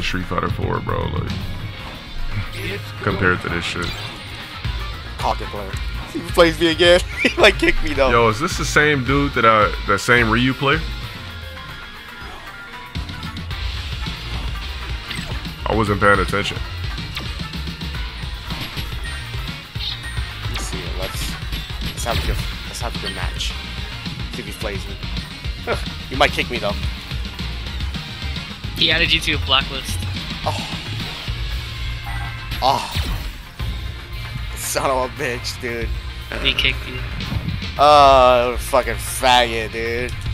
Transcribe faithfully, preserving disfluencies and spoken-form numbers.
Street Fighter four, bro. Like compared to this shit. Pocket player. He plays me again. He might kick me though. Yo, is this the same dude that I that same Ryu player? I wasn't paying attention. Let's see. Let's let's have a good let's have a good match. See if he plays me. You might kick me though. He added you to a blacklist. Oh. Oh. Son of a bitch, dude. He kicked you. Oh, fucking faggot, dude.